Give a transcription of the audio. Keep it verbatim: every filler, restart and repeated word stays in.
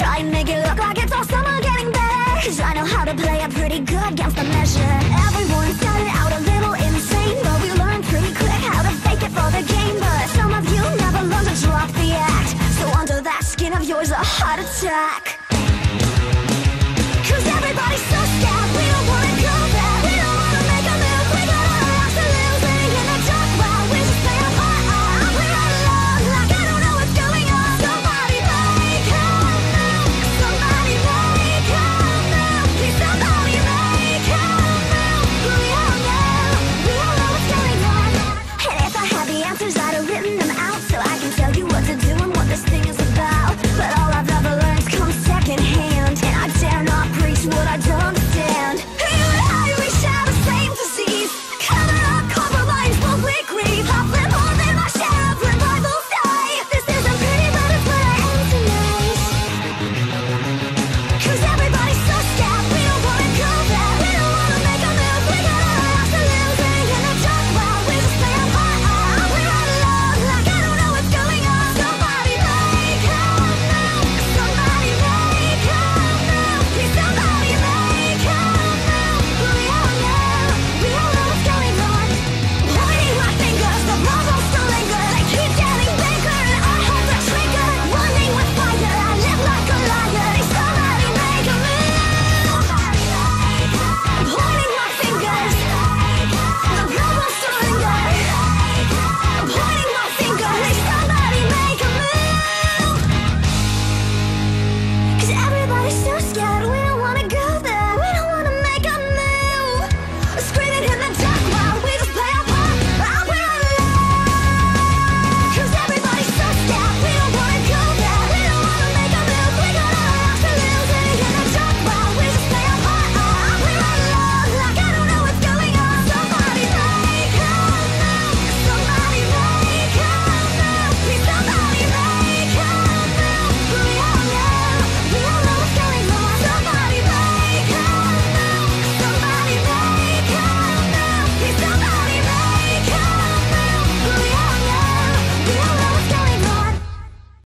try and make it look like it's all summer getting better, cause I know how to play it pretty good against the measure. Everyone started out a little insane, but we learned pretty quick how to fake it for the game. But some of you never learned to drop the act, so under that skin of yours a heart attack.